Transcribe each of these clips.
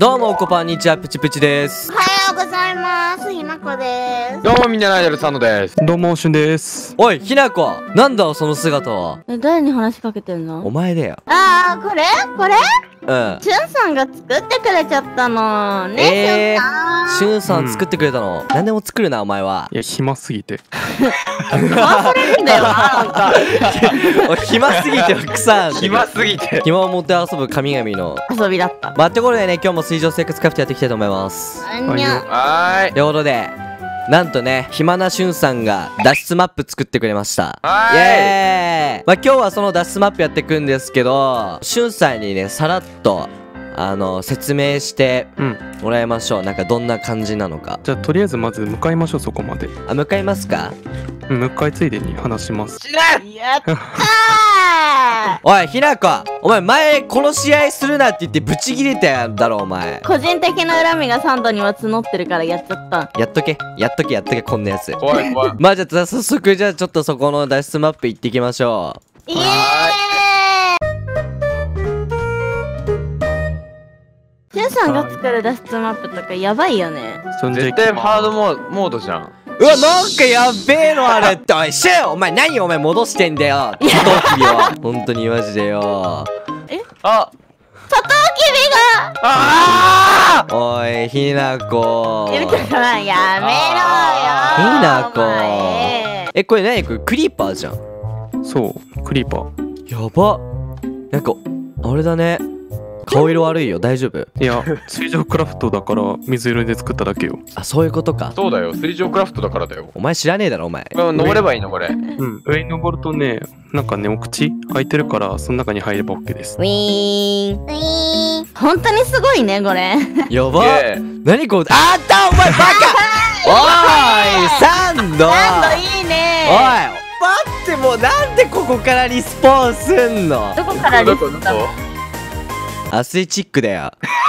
どうもこんにちは、プチプチです。 おはようございます。ひなこです。 どうもみんなのアイドルサンドです。 どうもしゅんです。 おい、ひなこ、なんだその姿は。 誰に話しかけてんの？ お前だよ。 あー、これうん。 しゅんさんが作ってくれちゃったのね。 しゅんさん作ってくれたの。何でも作るな、お前は。 いや、暇すぎて。 忘れるんだよな、なんか。 おい、暇すぎて草。 暇すぎて。 暇を持って遊ぶ神々の遊びだった。 まあ、ってことでね、今日も水上生活カフェやっていきたいと思います。 あんにゃ。 はーい。 ということで、なんとね、暇なしゅんさんが脱出マップ作ってくれました。 はーい。 イエーイ。まあ、今日はその脱出マップやっていくんですけど、しゅんさんにね、さらっと説明してもらいましょう。なんかどんな感じなのか。 じゃあとりあえずまず向かいましょう、そこまで。 あ、向かいますか？ 向かいついでに話します。 やったー。 おい、ひなこ、お前前殺し合いするなって言ってブチギレたんだろ、お前。 個人的な恨みがサンドには募ってるからやっちゃった。 やっとけ、こんなやつ。 怖い怖い。 まあじゃあ早速、じゃあちょっとそこの脱出マップ行ってきましょう。 イエーイ。しゅんさんが作る脱出マップとかやばいよね。 絶対ハードモードじゃん。 うわ、なんかやっべえのあれって。おい、シュン、お前何お前戻してんだよ。サトウキビを。本当にマジでよ。 あ、 サトウキビが。 あおい、ひなこ。 やめろよ。 ひなこ。これ何？これクリーパーじゃん。 そう、クリーパー。 やば。なんか、あれだね。顔色悪いよ、大丈夫？ いや、水上クラフトだから水色で作っただけよ。 あ、そういうことか。 そうだよ、水上クラフトだからだよ。 お前知らねえだろ、お前。 登ればいいのこれ。 上に登るとね、なんかね、お口開いてるから、その中に入れば OK です。 ウィーン。ウィーン。本当にすごいね、これ。 やば。何これ？あったお前バカ。おい、サンド。 サンドいいね。 おい、待って、もうなんでここからリスポーンすんの？ どこからリスポーン？ アスレチックだよ。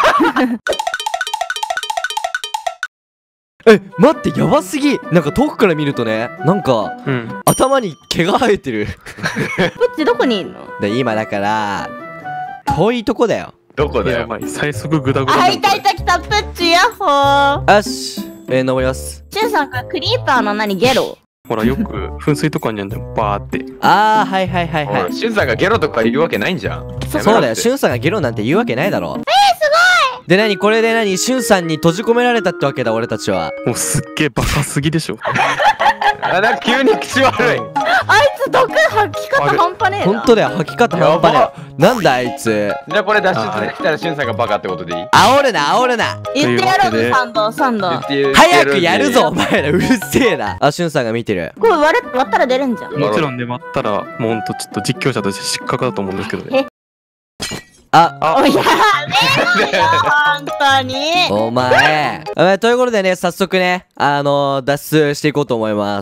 待って、やばすぎ。なんか遠くから見るとね、なんか、頭に毛が生えてる。 プッチどこにいんの？ で、今だから遠いとこだよ。 どこだよ。 やばい、最速グダグダ。 あ、いた来た、プッチ、ヤッホー。 よし、登ります。 シュンさん、これクリーパーの何、ゲロ？ ほら、よく噴水とかにあるんだよ、バーって。 あー、はいはいはいはい。 しゅんさんがゲロとか言うわけないんじゃん。 そうだよ、しゅんさんがゲロなんて言うわけないだろ。 すごい。 で、何これで何しゅんさんに閉じ込められたってわけだ、俺たちは。 もうすっげえバカすぎでしょ。 あ、なんか急に口悪い。 あいつ毒吐き方半端ねえな。 ほんとだよ、吐き方半端ねえ。なんだあいつ。 じゃあこれ脱出できたらしゅんさんがバカってことでいい？ 煽るな、煽るな。 言ってやろうぜ、サンド、サンド。 早くやるぞ、お前ら。うるせえな。あ、しゅんさんが見てる。 これ割ったら出るんじゃん。 もちろんね、割ったら、もうほんとちょっと実況者として失格だと思うんですけどね。 あ、 おやめろよ、本当に。 お前。ということでね、早速ね、脱出していこうと思います。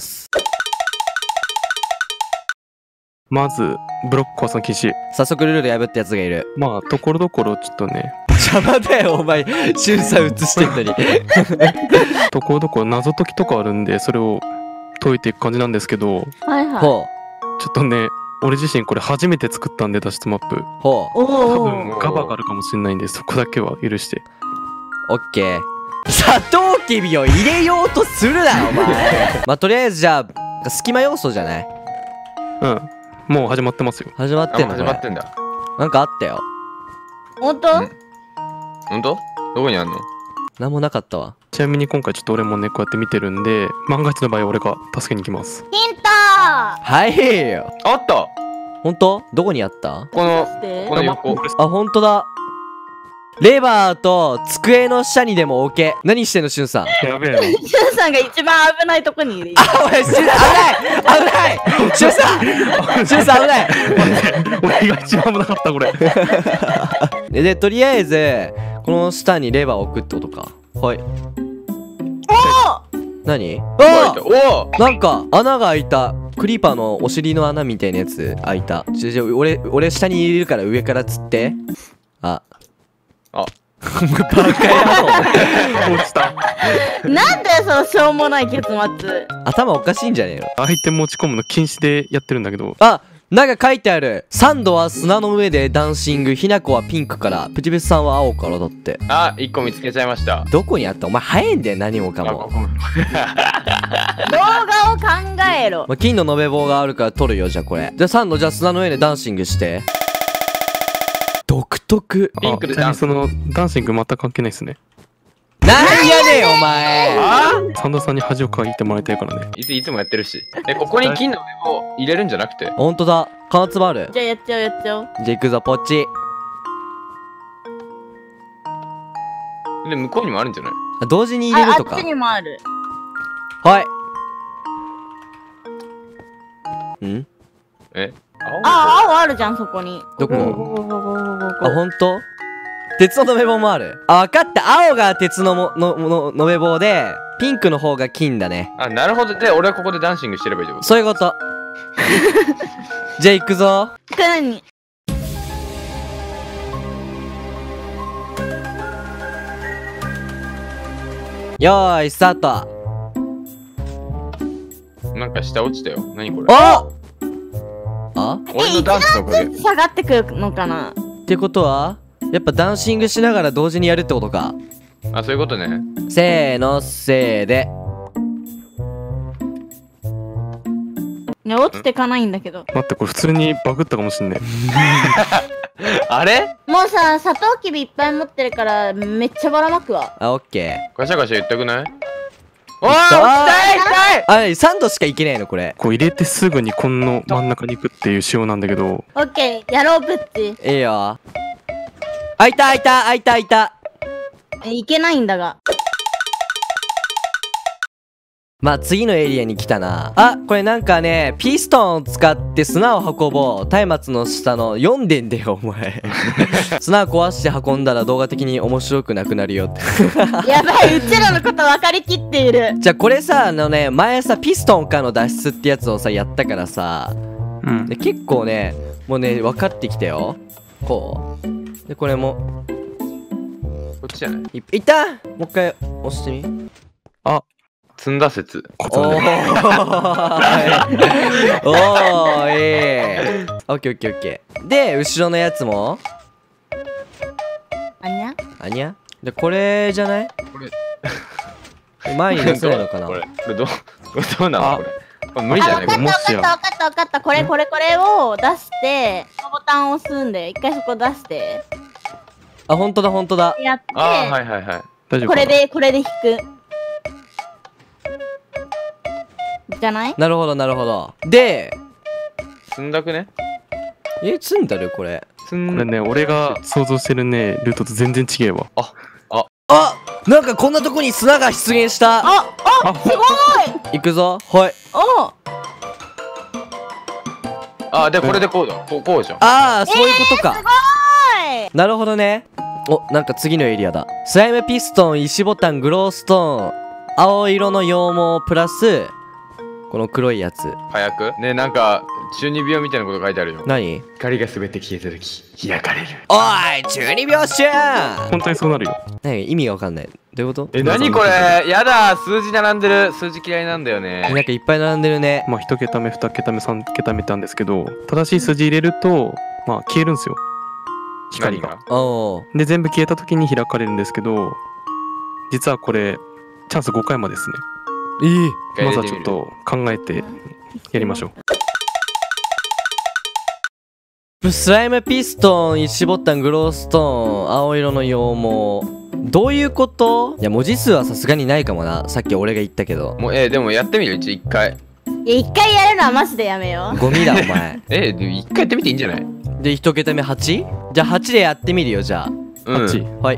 まず、ブロック壊すの禁止。 早速ルール破ったやつがいる。 まあ、ところどころちょっとね。 邪魔だよ、お前。しゅんさん映してんのに。 ところどころ謎解きとかあるんで、それを解いていく感じなんですけど、 はいはい。 ほちょっとね、俺自身これ初めて作ったんで、脱出マップ。 う、ほう。 おお。 多分ガバがあるかもしれないんで、そこだけは許して。 オッケー。サトウキビを入れようとするな、お前。まあ、とりあえずじゃあ、隙間要素じゃない？ うん。もう始まってますよ。 始まってんの？ 始まってんだ。 なんかあったよ。 本当？ ほんと？どこにあんの？ なんもなかったわ。 ちなみに今回ちょっと俺もね、こうやって見てるんで、万が一の場合俺が助けに行きます。 ヒント。 はいよ。 あった。 ほんと？どこにあった？ この横。 あ、ほんとだ。レバーと机の下にでも置け。何してんの、しゅんさん。 やべえな。 シュンさんが一番危ないとこにいる。 あ、おい、しゅんさん、危ない危ないしゅんさんしゅんさん、危ない俺が一番危なかった、これ。 で、とりあえず、この下にレバーを置くってことか。はい。何？ おお。 なんか、穴が開いた。クリーパーのお尻の穴みたいなやつ開いた。俺下に入れるから上から釣って。あ。 あ。 バカ野郎。 落ちた。 なんだよ、そのしょうもない結末。 頭おかしいんじゃねえの？ アイテム持ち込むの禁止でやってるんだけど。 あ、 なんか書いてある。サンドは砂の上でダンシング、ひなこはピンクから、プチベスさんは青からだって。 あ、1個見つけちゃいました。 どこにあった？お前早いんだよ、何もかも。 ここ動画を考えろ。 まあ、金の延べ棒があるから取るよ、じゃあこれ。じゃあサンド、じゃあ砂の上でダンシングして。独特。 ピンクでダンス。 そのダンシング全く関係ないですね。 なんやねんお前。 サンドさんに恥をかいてもらいたいからね。 いつもやってるし。ここに金の目を入れるんじゃなくて。 ほんとだ。缶つばある。 じゃあやっちゃおうやっちゃおう。 じゃあ行くぞ、ポチ。 で、向こうにもあるんじゃない？ 同時に入れるとか。 あっちにもある。 はい。ん？ 青あるじゃん、そこに。 どこ？ あ、 ほんと？鉄の延べ棒もある。あ、わかった。青が鉄の延べ棒で、ピンクの方が金だね。 あ、なるほど。で、俺はここでダンシングしてればいいってこと？ そういうこと。じゃあ行くぞ。 何？ よーい、スタート。 なんか下落ちたよ。何これ？ あ俺のダンスのおかげ。 下がってくるのかな？ ってことはやっぱダンシングしながら同時にやるってことか。 あ、そういうことね。 せーの、せーで。 いや、落ちてかないんだけど。 待って、これ普通にバグったかもしんない。 あれ？ もうさ、サトウキビいっぱい持ってるからめっちゃばらまくわ。 あ、オッケー。 ガシャガシャ言ったくない？おー、 いった落ちたい痛い！ あ、3度しかいけないのこれ。 こう入れてすぐにこの真ん中に行くっていう仕様なんだけど。 オッケー、やろうプッチ。 いいよ。あ、いたいた、あいたいた。 いけないんだが。 まあ次のエリアに来たな。あ、これなんかね、ピストンを使って砂を運ぼう。松明の下の読んでんだよ、お前。砂を壊して運んだら動画的に面白くなくなるよって。 やばい、うちらのこと分かりきっている。 じゃあこれさ、前さ、ピストンからの脱出ってやつをさ、やったからさ、で結構ね、もうね、分かってきたよ。こう。で、これも。 こっちじゃない？ いた！もう一回押してみ。 あ、積んだ説。 おーおーい。オッケーオッケーオッケー。で、後ろのやつもあにゃ？ あにゃ？で、これじゃない？ これ前に出せないのかな？ これどうなのこれ？これ無理じゃない？ 分かった。これを出して、ボタンを押すんで、一回そこ出して。 あ、ほんとだほんとだ。 やって、 はいはいはい。 大丈夫かな？ これで引く。じゃない？ なるほどなるほど。で、 積んだくね？ 積んだるこれ。 これね、俺が想像してるね、ルートと全然違えわ。 あ、なんかこんなとこに砂が出現した。 すごい。 行くぞ。はい。 お。 あ、で、これでこうだ。こうじゃん。 ああ、そういうことか。 すごい。 なるほどね。お、なんか次のエリアだ。スライムピストン、石ボタン、グローストーン、青色の羊毛プラス、この黒いやつ。 早くね、なんか中二病みたいなこと書いてあるよ。 何？ 光が全て消えた時開かれる。 おい、中二病じゃん。 本当にそうなるよ。 何？意味がわかんない。どういうこと？ 何これ？やだ、数字並んでる。数字嫌いなんだよね。 なんかいっぱい並んでるね。 まあ1桁目、2桁目、3桁目ってあるんですけど、正しい数字入れると、まあ消えるんですよ。光が。 おー。 で、全部消えた時に開かれるんですけど、実はこれ、チャンス5回までですね。まずはちょっと考えてやりましょう。スライムピストン、石ボタン、グローストーン、青色の羊毛。どういうこと？いや、文字数はさすがにないかもな。さっき俺が言ったけど。 もうでもやってみる一回。 いや、一回やるのはマジでやめよう。 ゴミだ、お前。 でも一回やってみていいんじゃない？ で、一桁目 8？ じゃあ8でやってみるよ、じゃあ。 うん。 8。 はい。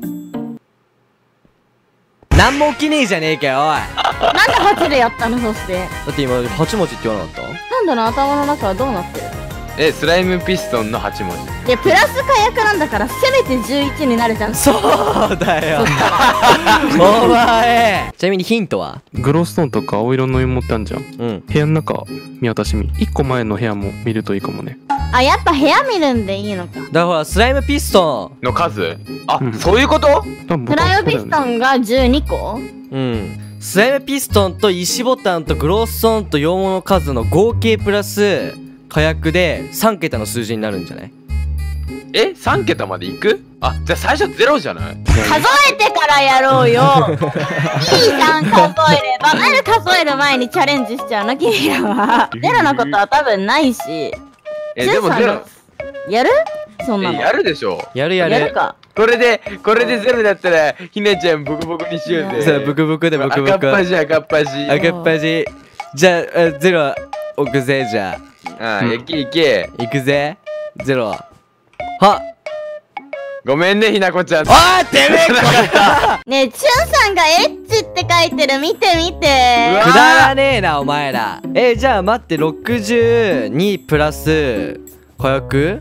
なんも起きねえじゃねえかよ、おい。 なんで8でやったの？そして。 だって今、8文字って言わなかっなんだろう、頭の中はどうなってる？ スライムピストンの8文字。 で、プラス火薬なんだから、せめて11になるじゃん。 た？そうだよ。お前。ちなみにヒントは？ グローストーンとか青色の芋ってあんじゃん。 うん。 部屋の中見渡し1個前の部屋も見るといいかもね。 あ、やっぱ部屋見るんでいいのか。 だからほら、スライムピストン。 の数？あ、 うんそういうこと？ プライムピストンが12個？ うん。スライムピストンと石ボタンとグローストーンと羊毛の数の合計プラス火薬で3桁の数字になるんじゃない？ え、3桁までいく？あ、じゃあ最初ゼロじゃない？ 数えてからやろうよ。いいじゃん、数えれば。なんで数える前にチャレンジしちゃうの君らは。ゼロのことは多分ないし。 でもゼロ。 やる？そんなの。 やるでしょ。 やるやる。 やるか。 これでゼロだったらひなちゃんボコボコにしようぜ。 そうブクブクでブクブク。 赤っ端赤っ端。 赤っ端。じゃあゼロ置くぜ。じゃあ。あ、いけいけ。 いくぜ。ゼロ。はっ。 ごめんねひなこちゃん。 おいてめえねえ、チュンさんがエッチって書いてる。見て見て。 くだらねえなお前ら。じゃあ待って62プラス火薬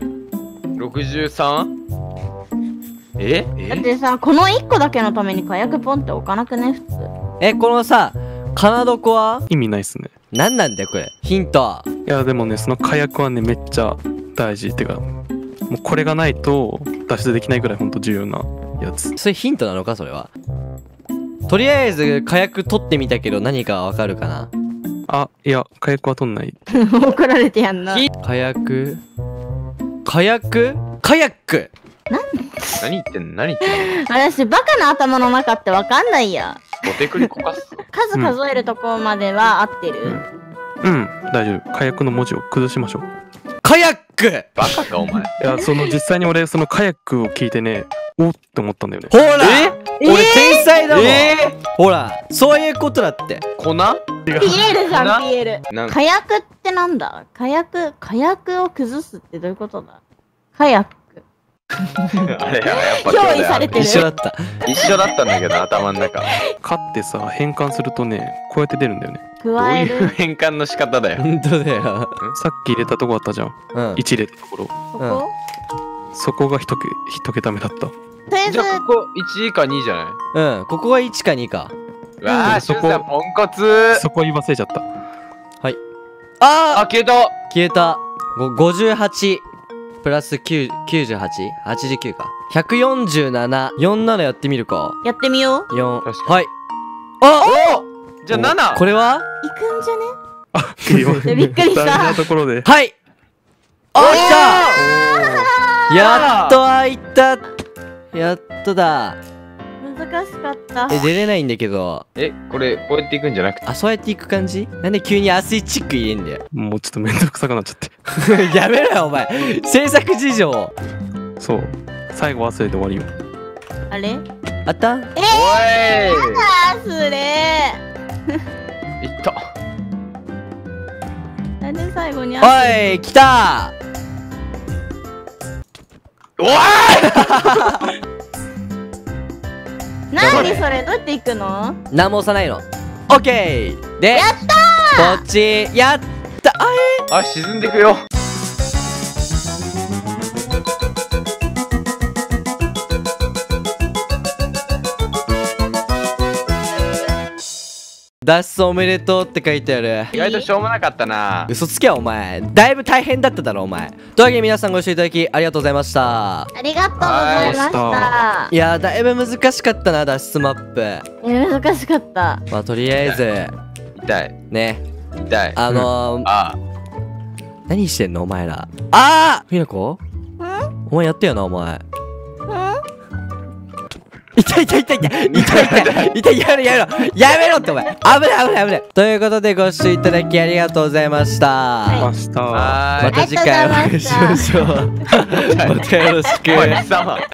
63？ だってさ、この1個だけのために火薬ポンって置かなくね普通。 このさかなどこは意味ないっすね。 何なんだよこれ。ヒント。 いやでもね、その火薬はねめっちゃ大事ってか、もうこれがないと脱出できないぐらいほんと重要なやつ。 それヒントなのかそれは。とりあえず火薬取ってみたけど何かわかるかな。 あ、いや火薬は取んない。 怒られてやんな。 火薬火薬火薬。 何言ってんの？何言ってんの？ 私バカな頭の中ってわかんないや。 ボテクリこかす。 数数えるとこまでは合ってる。 うん、大丈夫。火薬の文字を崩しましょう。 火薬。 バカかお前。 いや、実際に俺その火薬を聞いてね、おって思ったんだよね。 ほら俺天才だもん。ほらそういうことだって。 粉？ ピエールじゃん、ピエール。 なんか火薬ってなんだ？火薬を崩すってどういうことだ？火薬。 あれやっぱ憑依されてる。 一緒だった。 一緒だったんだけど頭の中。 火ってさ、変換するとね、こうやって出るんだよね。 どう加える。 いう変換の仕方だよ。 本当だよ。 さっき入れたとこあったじゃん。 うん 1入れたところ。 ここ？ そこが一桁目だった。 とりあえずじゃあここ1か2じゃない？ ここは1か2か。 うわあ、 そこしゅんさんポンコツ。 そこ言わせちゃった。 はい。ああ、消えた。 消えた。58プラス9889か。14747やってみるか。 やってみよう。 4。 確かはい。あお、じゃあ7。 これは行くんじゃね？ あ、 びっくりした大事なところで。 はいあ来たやっと開いたやっとだ。 難しかった。 出れないんだけど。 これこうやっていくんじゃなくて。 あ、そうやっていく感じ？なんで急にアスイチック入れんだよ。 もうちょっとめんどくさくなっちゃって。 やめろよお前。制作事情。 そう。最後忘れて終わりよ。 あれ？ あったおい。 あ、それ。 いった。 なんで最後におい来たおい。 何それ？どうやって行くの？ 何も押さないの。オッケーでやったこっちやったあ、沈んでくよ。 脱出おめでとうって書いてある。 意外としょうもなかったな。 嘘つけよお前。だいぶ大変だっただろお前。というわけで皆さんご視聴いただきありがとうございました。 ありがとうございました。 いやーだいぶ難しかったな脱出マップ。 難しかった。 まあとりあえず痛い。 ね痛い。あ何してんのお前ら。ひなこお前やったよなお前。痛いやめろってお前。危ないということでご視聴いただきありがとうございました。 はまた次回お会いしましょう。またよろしく。 おい貴様。